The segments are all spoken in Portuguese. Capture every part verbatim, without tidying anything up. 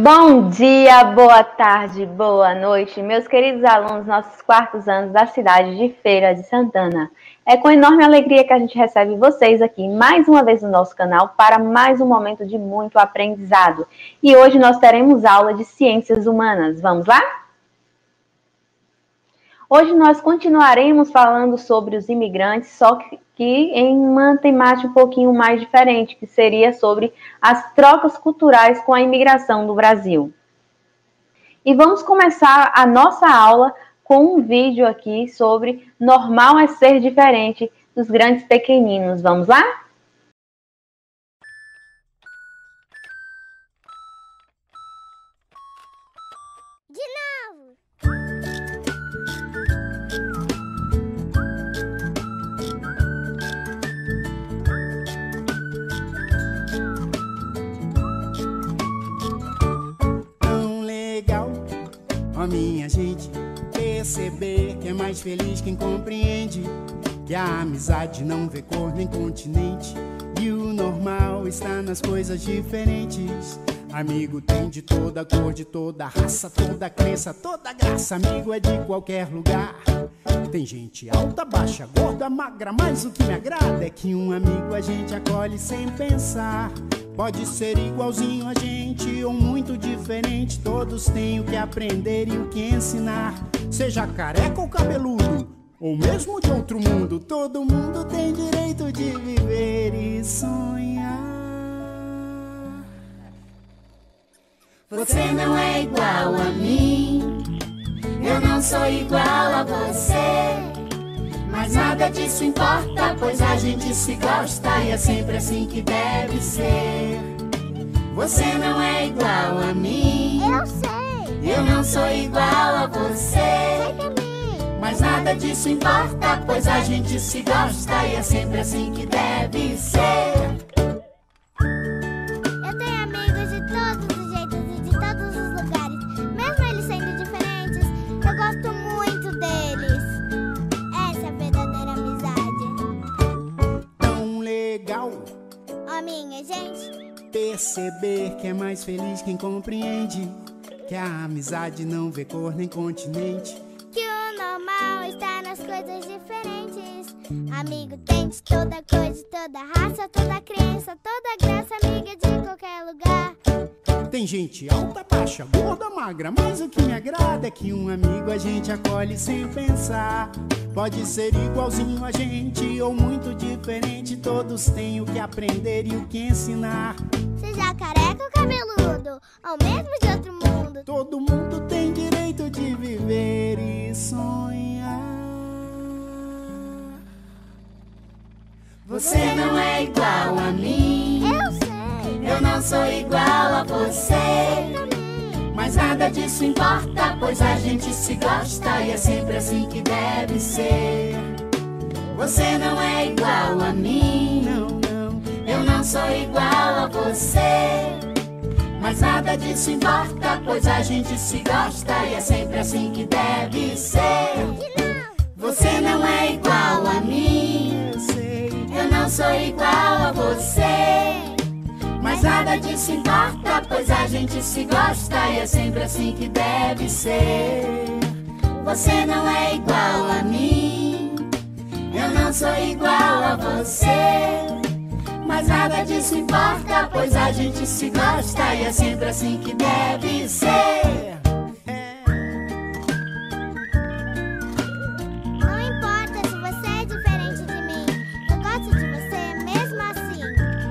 Bom dia, boa tarde, boa noite, meus queridos alunos, nossos quartos anos da cidade de Feira de Santana. É com enorme alegria que a gente recebe vocês aqui mais uma vez no nosso canal para mais um momento de muito aprendizado. E hoje nós teremos aula de Ciências Humanas. Vamos lá? Hoje nós continuaremos falando sobre os imigrantes, só que em uma temática um pouquinho mais diferente, que seria sobre as trocas culturais com a imigração do Brasil. E vamos começar a nossa aula com um vídeo aqui sobre normal é ser diferente dos grandes pequeninos. Vamos lá? De novo! Ó minha gente, perceber que é mais feliz quem compreende que a amizade não vê cor nem continente e o normal está nas coisas diferentes. Amigo tem de toda cor, de toda raça, toda crença, toda graça. Amigo é de qualquer lugar. Tem gente alta, baixa, gorda, magra, mas o que me agrada é que um amigo a gente acolhe sem pensar. Pode ser igualzinho a gente ou muito diferente. Todos têm o que aprender e o que ensinar. Seja careca ou cabeludo, ou mesmo de outro mundo, todo mundo tem direito de viver e sonhar. Você não é igual a mim, eu não sou igual a você, mas nada disso importa, pois a gente se gosta e é sempre assim que deve ser. Você não é igual a mim, Eu sei! eu não sou igual a você, Sei também! mas nada disso importa, pois a gente se gosta e é sempre assim que deve ser. Eu tenho amigos de todos os jeitos e de todos os lugares. Mesmo eles sendo diferentes, eu gosto muito deles. Essa é a verdadeira amizade. Tão legal Ó minha gente, perceber que é mais feliz quem compreende que a amizade não vê cor nem continente. que o normal está nas coisas diferentes. Amigo tem de toda cor, de toda raça, toda crença, toda graça. Amiga de qualquer lugar. Tem gente alta, baixa, gorda, magra, mas o que me agrada é que um amigo a gente acolhe sem pensar. Pode ser igualzinho a gente ou muito diferente. Todos têm o que aprender e o que ensinar. Seja careca ou cabeludo, ou mesmo de outro mundo. Todo mundo tem direito de viver e sonhar. Você não é igual a mim, Eu sei! eu não sou igual a você, mas nada disso importa, pois a gente se gosta e é sempre assim que deve ser. Você não é igual a mim, Não, não, eu não sou igual a você, mas nada disso importa, pois a gente se gosta e é sempre assim que deve ser. De novo! Você não é igual a mim, eu sei. eu não sou igual a você, mas nada disso importa, pois a gente se gosta e é sempre assim que deve ser. Você não é igual a mim, eu não sou igual a você, mas nada disso importa, pois a gente se gosta e é sempre assim que deve ser. Não importa se você é diferente de mim, eu gosto de você mesmo assim.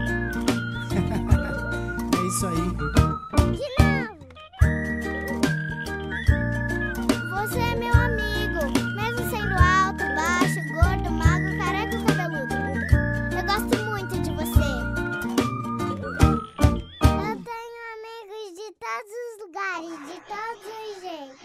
É isso aí. De novo! Você é meu amigo, mesmo sendo alto, baixo, gordo, magro, careca ou cabeludo. Eu gosto muito de você. Eu tenho amigos de todos os lugares, de todos os jeitos.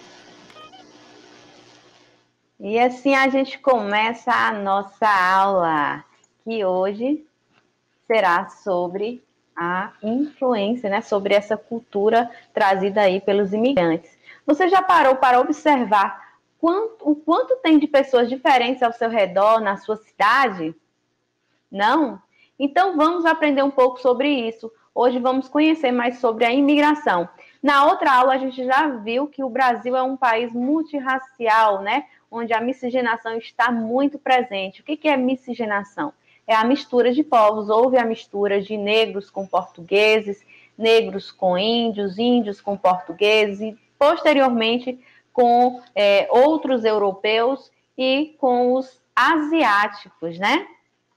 E assim a gente começa a nossa aula, que hoje será sobre a influência, né, sobre essa cultura trazida aí pelos imigrantes. Você já parou para observar quanto, o quanto tem de pessoas diferentes ao seu redor, na sua cidade? Não? Então vamos aprender um pouco sobre isso. Hoje vamos conhecer mais sobre a imigração. Na outra aula, a gente já viu que o Brasil é um país multirracial, né? Onde a miscigenação está muito presente. O que é miscigenação? É a mistura de povos. Houve a mistura de negros com portugueses, negros com índios, índios com portugueses, e posteriormente com é, outros europeus e com os asiáticos, né?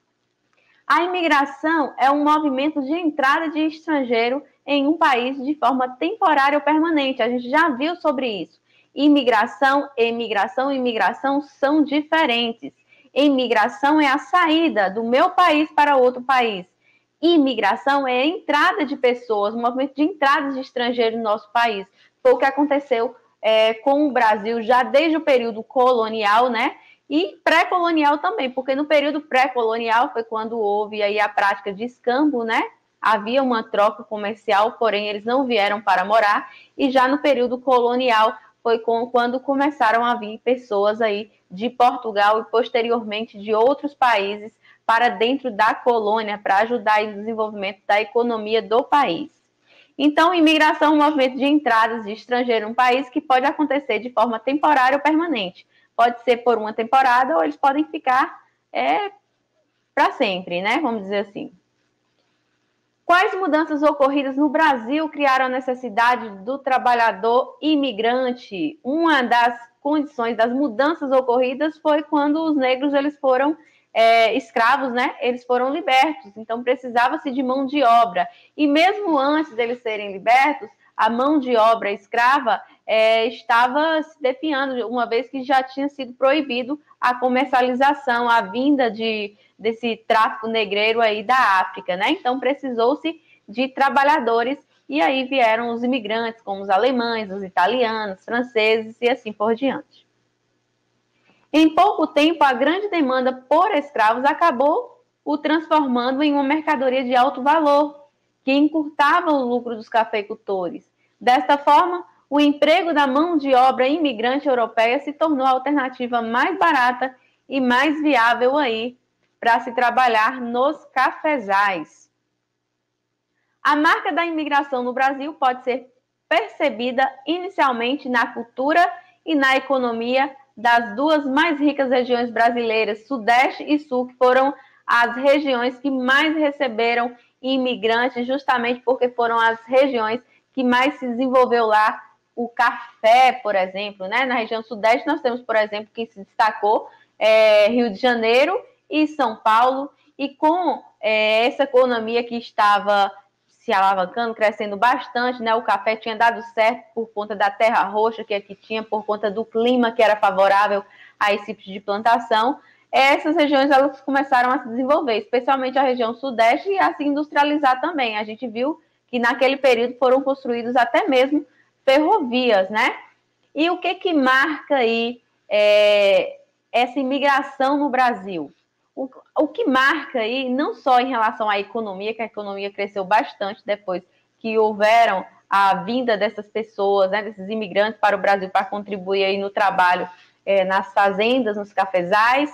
A imigração é um movimento de entrada de estrangeiro em um país de forma temporária ou permanente. A gente já viu sobre isso. Imigração, emigração e imigração são diferentes. Imigração é a saída do meu país para outro país. Imigração é a entrada de pessoas, um movimento de entrada de estrangeiro no nosso país. Foi o que aconteceu é, com o Brasil já desde o período colonial, né? E pré-colonial também, porque no período pré-colonial foi quando houve aí a prática de escambo, né? Havia uma troca comercial, porém eles não vieram para morar, e já no período colonial foi com, quando começaram a vir pessoas aí de Portugal e posteriormente de outros países para dentro da colônia, para ajudar no desenvolvimento da economia do país. Então, imigração é um movimento de entradas de estrangeiro em um país que pode acontecer de forma temporária ou permanente. Pode ser por uma temporada ou eles podem ficar é, para sempre, né? Vamos dizer assim. Quais mudanças ocorridas no Brasil criaram a necessidade do trabalhador imigrante? Uma das condições das mudanças ocorridas foi quando os negros eles foram é, escravos, né? Eles foram libertos, então precisava-se de mão de obra. E mesmo antes deles serem libertos, a mão de obra escrava é, estava se definhando, uma vez que já tinha sido proibido a comercialização, a vinda de, desse tráfico negreiro aí da África, né? Então precisou-se de trabalhadores e aí vieram os imigrantes, como os alemães, os italianos, franceses e assim por diante. Em pouco tempo, a grande demanda por escravos acabou o transformando em uma mercadoria de alto valor, que encurtava o lucro dos cafeicultores. Desta forma, o emprego da mão de obra imigrante europeia se tornou a alternativa mais barata e mais viável aí para se trabalhar nos cafezais. A marca da imigração no Brasil pode ser percebida inicialmente na cultura e na economia das duas mais ricas regiões brasileiras, Sudeste e Sul, que foram as regiões que mais receberam imigrantes, justamente porque foram as regiões que mais se desenvolveu lá o café, por exemplo, né? Na região Sudeste nós temos, por exemplo, que se destacou é, Rio de Janeiro e São Paulo, e com é, essa economia que estava se alavancando, crescendo bastante, né? O café tinha dado certo por conta da terra roxa que aqui tinha, por conta do clima que era favorável a esse tipo de plantação. Essas regiões elas começaram a se desenvolver, especialmente a região Sudeste, e a se industrializar também. A gente viu que naquele período foram construídos até mesmo ferrovias, né? E o que que marca aí é, essa imigração no Brasil? O, o que marca aí, não só em relação à economia, que a economia cresceu bastante depois que houveram a vinda dessas pessoas, né, desses imigrantes para o Brasil para contribuir aí no trabalho é, nas fazendas, nos cafezais,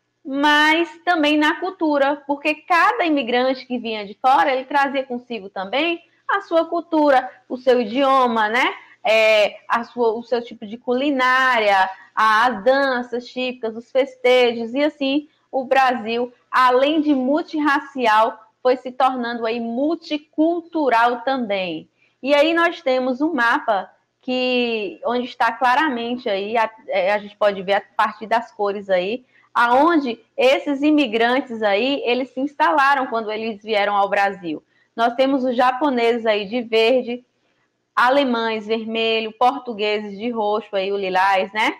mas também na cultura, porque cada imigrante que vinha de fora, ele trazia consigo também a sua cultura, o seu idioma, né? É, a sua, o seu tipo de culinária, as danças típicas, os festejos, e assim o Brasil, além de multirracial, foi se tornando aí multicultural também. E aí nós temos um mapa que, onde está claramente aí, a, a gente pode ver a partir das cores aí, aonde esses imigrantes aí, eles se instalaram quando eles vieram ao Brasil. Nós temos os japoneses aí de verde, alemães vermelho, portugueses de roxo aí, o lilás, né?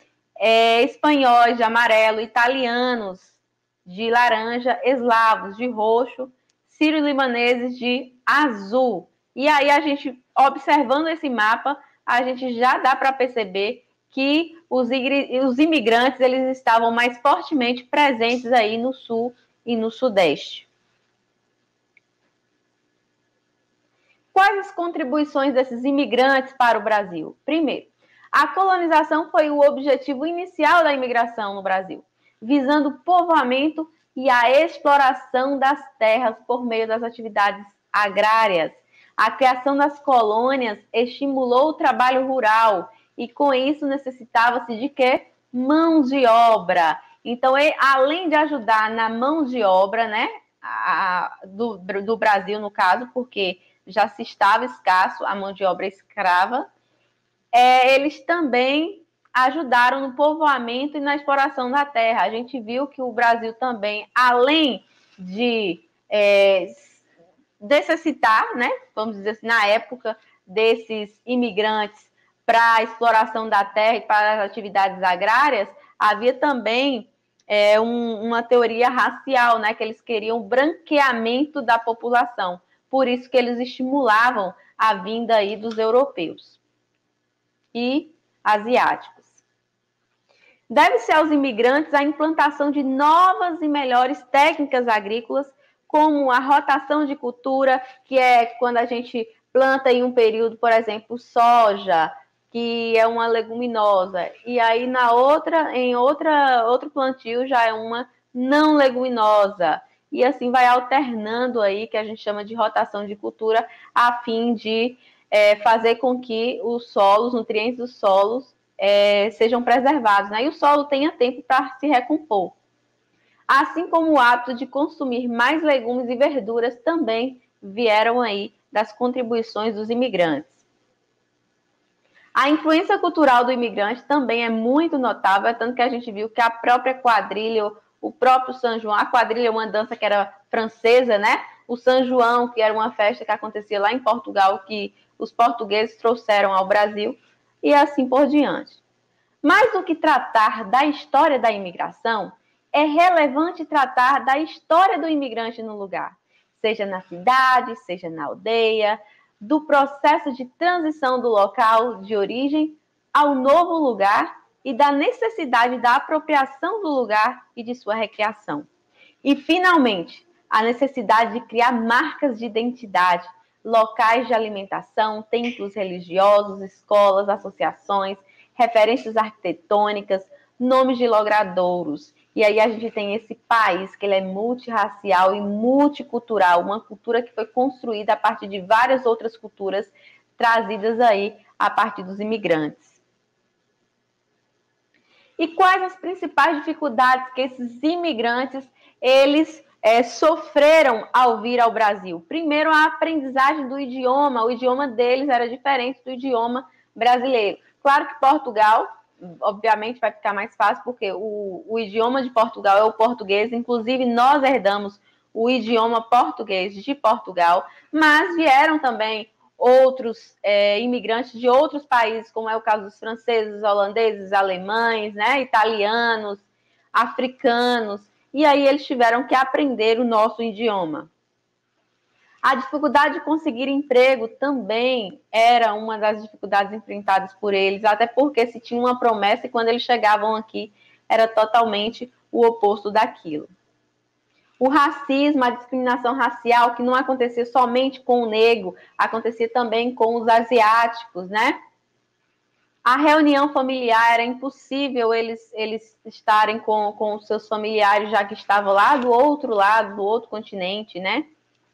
É, espanhóis de amarelo, italianos de laranja, eslavos de roxo, sírio-libaneses de azul. E aí a gente, observando esse mapa, a gente já dá para perceber que os, os imigrantes eles estavam mais fortemente presentes aí no sul e no sudeste. Quais as contribuições desses imigrantes para o Brasil? Primeiro, a colonização foi o objetivo inicial da imigração no Brasil, visando o povoamento e a exploração das terras por meio das atividades agrárias. A criação das colônias estimulou o trabalho rural e com isso necessitava-se de quê? Mãos de obra. Então, ele, além de ajudar na mão de obra, né, a, do, do Brasil, no caso, porque já se estava escasso a mão de obra escrava, é, eles também ajudaram no povoamento e na exploração da terra. A gente viu que o Brasil também, além de é, necessitar, né, vamos dizer assim, na época desses imigrantes para a exploração da terra e para as atividades agrárias, havia também é, um, uma teoria racial, né, que eles queriam o branqueamento da população. Por isso que eles estimulavam a vinda aí dos europeus e asiáticos. Deve-se aos imigrantes a implantação de novas e melhores técnicas agrícolas, como a rotação de cultura, que é quando a gente planta em um período, por exemplo, soja, que é uma leguminosa, e aí na outra, em outra, outro plantio já é uma não leguminosa, e assim vai alternando aí, que a gente chama de rotação de cultura, a fim de é, fazer com que os solos, os nutrientes dos solos, é, sejam preservados, né? E o solo tenha tempo para se recompor. Assim como o hábito de consumir mais legumes e verduras também vieram aí das contribuições dos imigrantes. A influência cultural do imigrante também é muito notável, tanto que a gente viu que a própria quadrilha, o próprio São João, a quadrilha é uma dança que era francesa, né? O São João, que era uma festa que acontecia lá em Portugal, que os portugueses trouxeram ao Brasil, e assim por diante. Mais do que tratar da história da imigração, é relevante tratar da história do imigrante no lugar, seja na cidade, seja na aldeia, do processo de transição do local de origem ao novo lugar e da necessidade da apropriação do lugar e de sua recriação. E, finalmente, a necessidade de criar marcas de identidade, locais de alimentação, templos religiosos, escolas, associações, referências arquitetônicas, nomes de logradouros. E aí a gente tem esse país que ele é multirracial e multicultural, uma cultura que foi construída a partir de várias outras culturas trazidas aí a partir dos imigrantes. E quais as principais dificuldades que esses imigrantes, eles é, sofreram ao vir ao Brasil? Primeiro, a aprendizagem do idioma. O idioma deles era diferente do idioma brasileiro. Claro que Portugal, obviamente, vai ficar mais fácil, porque o, o idioma de Portugal é o português, inclusive nós herdamos o idioma português de Portugal, mas vieram também outros é, imigrantes de outros países, como é o caso dos franceses, holandeses, alemães, né, italianos, africanos, e aí eles tiveram que aprender o nosso idioma. A dificuldade de conseguir emprego também era uma das dificuldades enfrentadas por eles, até porque se tinha uma promessa e quando eles chegavam aqui era totalmente o oposto daquilo. O racismo, a discriminação racial, que não acontecia somente com o negro, acontecia também com os asiáticos, né? A reunião familiar era impossível eles, eles estarem com, com os seus familiares, já que estavam lá do outro lado, do outro continente, né?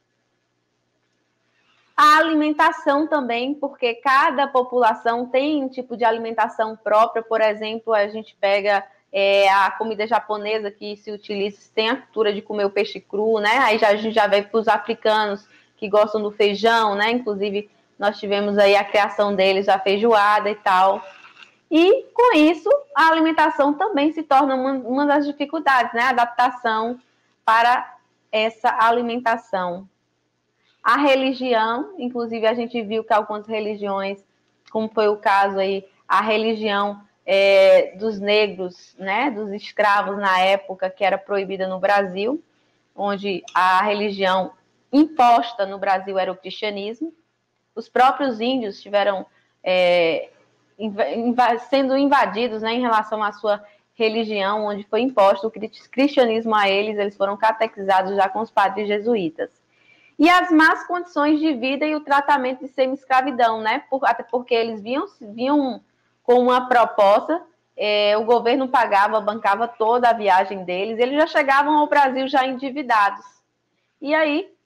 A alimentação também, porque cada população tem um tipo de alimentação própria. Por exemplo, a gente pega é, a comida japonesa que se utiliza, tem a cultura de comer o peixe cru, né? Aí já, a gente já vem para os africanos que gostam do feijão, né? Inclusive, nós tivemos aí a criação deles, a feijoada e tal. E, com isso, a alimentação também se torna uma, uma das dificuldades, né? A adaptação para essa alimentação. A religião, inclusive a gente viu que algumas religiões, como foi o caso aí, a religião é, dos negros, né, dos escravos na época, que era proibida no Brasil, onde a religião imposta no Brasil era o cristianismo. Os próprios índios estiveram é, inv- sendo invadidos, né, em relação à sua religião, onde foi imposto o cristianismo a eles, eles foram catequizados já com os padres jesuítas. E as más condições de vida e o tratamento de semi-escravidão, né? Por, até porque eles vinham, vinham com uma proposta, é, o governo pagava, bancava toda a viagem deles, eles já chegavam ao Brasil já endividados. E aí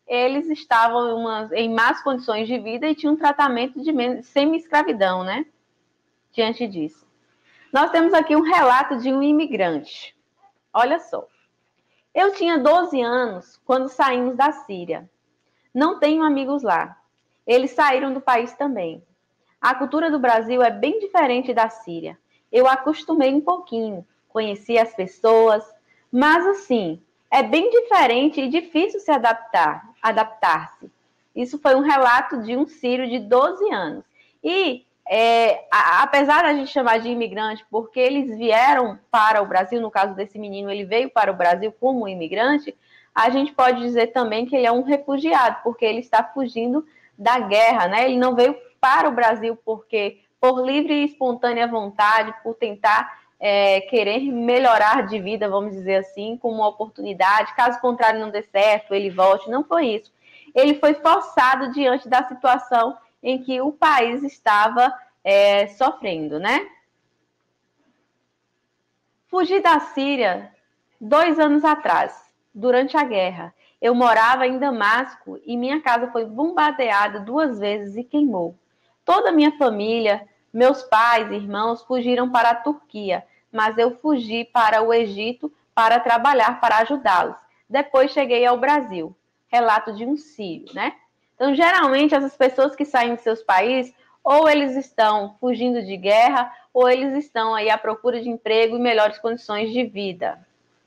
eles estavam em, umas, em más condições de vida e tinham um tratamento de semi-escravidão, né? Diante disso. Nós temos aqui um relato de um imigrante. Olha só. Eu tinha doze anos quando saímos da Síria. Não tenho amigos lá. Eles saíram do país também. A cultura do Brasil é bem diferente da Síria. Eu acostumei um pouquinho, conheci as pessoas, mas assim, é bem diferente e difícil se adaptar, adaptar-se. Isso foi um relato de um sírio de doze anos. E, é, a, apesar da gente chamar de imigrante, porque eles vieram para o Brasil, no caso desse menino, ele veio para o Brasil como imigrante, a gente pode dizer também que ele é um refugiado, porque ele está fugindo da guerra, né? Ele não veio para o Brasil porque, por livre e espontânea vontade, por tentar é, querer melhorar de vida, vamos dizer assim, como uma oportunidade, caso contrário não dê certo, ele volte, não foi isso. Ele foi forçado diante da situação em que o país estava é, sofrendo, né? Fugi da Síria dois anos atrás, durante a guerra. Eu morava em Damasco e minha casa foi bombardeada duas vezes e queimou. Toda a minha família, meus pais e irmãos fugiram para a Turquia, mas eu fugi para o Egito para trabalhar, para ajudá-los. Depois cheguei ao Brasil. Relato de um sírio, né? Então, geralmente, essas pessoas que saem de seus países, ou eles estão fugindo de guerra, ou eles estão aí à procura de emprego e melhores condições de vida.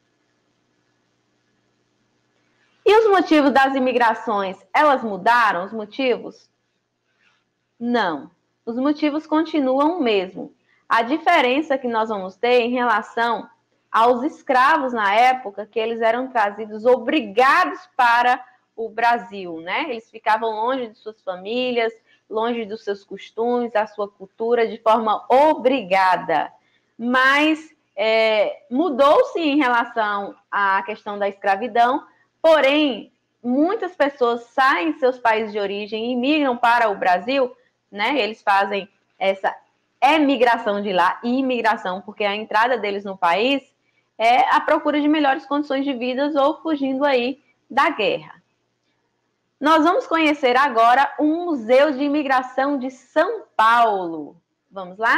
E os motivos das imigrações, elas mudaram, os motivos? Não. Os motivos continuam o mesmo. A diferença que nós vamos ter em relação aos escravos na época, que eles eram trazidos obrigados para o Brasil, né? Eles ficavam longe de suas famílias, longe dos seus costumes, da sua cultura, de forma obrigada. Mas é, mudou-se em relação à questão da escravidão, porém, muitas pessoas saem de seus países de origem e migram para o Brasil, né? Eles fazem essa emigração de lá, imigração, porque a entrada deles no país é a procura de melhores condições de vida ou fugindo aí da guerra. Nós vamos conhecer agora um museu de imigração de São Paulo. Vamos lá?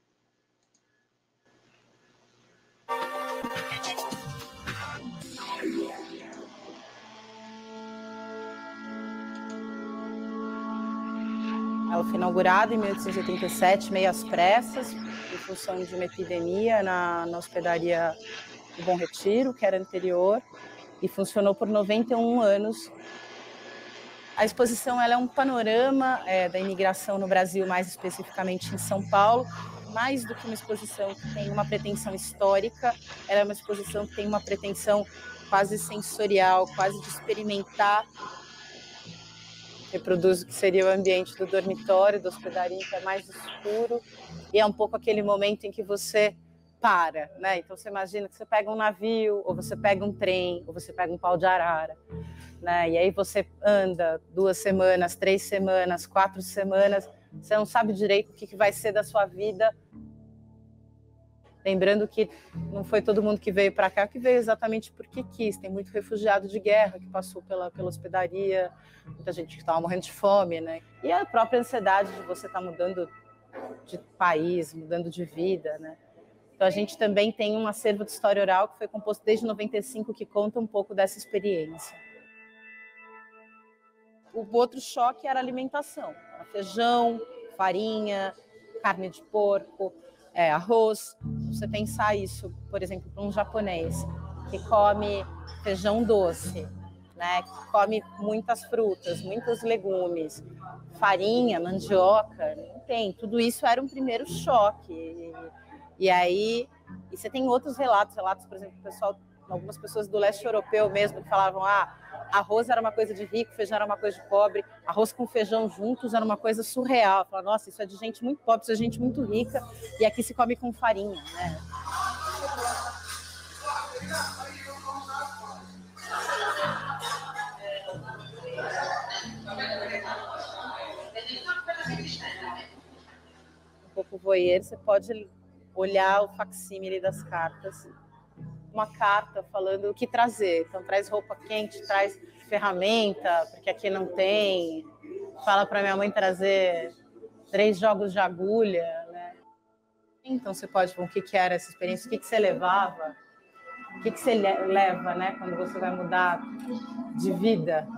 Ela foi inaugurada em mil oitocentos e oitenta e sete, meio às pressas, em função de uma epidemia na, na hospedaria do Bom Retiro, que era anterior, e funcionou por noventa e um anos. A exposição ela é um panorama é, da imigração no Brasil, mais especificamente em São Paulo. Mais do que uma exposição que tem uma pretensão histórica, ela é uma exposição que tem uma pretensão quase sensorial, quase de experimentar. Reproduz o que seria o ambiente do dormitório, da hospedaria, que é mais escuro, e é um pouco aquele momento em que você para, né? Então você imagina que você pega um navio, ou você pega um trem, ou você pega um pau de arara, né? E aí você anda duas semanas, três semanas, quatro semanas, você não sabe direito o que vai ser da sua vida. Lembrando que não foi todo mundo que veio para cá que veio exatamente porque quis. Tem muito refugiado de guerra que passou pela, pela hospedaria, muita gente que estava morrendo de fome, né? E a própria ansiedade de você estar tá mudando de país, mudando de vida, né? Então a gente também tem um acervo de história oral que foi composto desde noventa e cinco, que conta um pouco dessa experiência. O outro choque era a alimentação. Era feijão, farinha, carne de porco, é, arroz. Você pensar isso, por exemplo, para um japonês que come feijão doce, né, que come muitas frutas, muitos legumes, farinha, mandioca, não tem. Tudo isso era um primeiro choque. E, e aí, e você tem outros relatos, relatos, por exemplo, pessoal, algumas pessoas do leste europeu mesmo que falavam, ah, arroz era uma coisa de rico, feijão era uma coisa de pobre, arroz com feijão juntos era uma coisa surreal. Falavam, nossa, isso é de gente muito pobre, isso é de gente muito rica, e aqui se come com farinha, né? Um pouco voyeur, você pode olhar o facsímile das cartas. Uma carta falando o que trazer. Então, traz roupa quente, traz ferramenta, porque aqui não tem. Fala para minha mãe trazer três jogos de agulha, né? Então você pode, o que, que era essa experiência, o que, que você levava, o que, que você leva, né, quando você vai mudar de vida.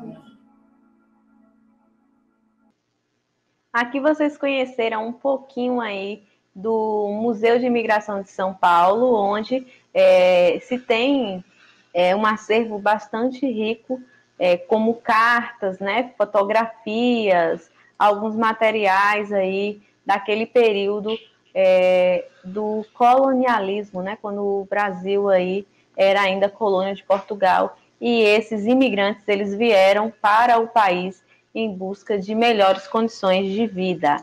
Aqui vocês conheceram um pouquinho aí do Museu de Imigração de São Paulo, onde é, se tem é, um acervo bastante rico, é, como cartas, né, fotografias, alguns materiais aí daquele período é, do colonialismo, né, quando o Brasil aí era ainda colônia de Portugal, e esses imigrantes eles vieram para o país em busca de melhores condições de vida.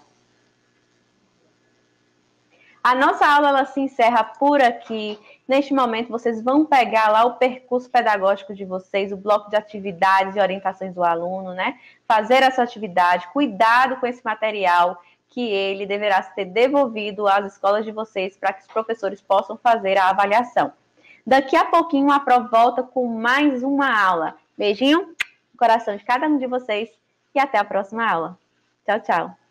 A nossa aula ela se encerra por aqui. Neste momento, vocês vão pegar lá o percurso pedagógico de vocês, o bloco de atividades e orientações do aluno, né? Fazer essa atividade, cuidado com esse material, que ele deverá ser devolvido às escolas de vocês para que os professores possam fazer a avaliação. Daqui a pouquinho, a Pro volta com mais uma aula. Beijinho no coração de cada um de vocês e até a próxima aula. Tchau, tchau.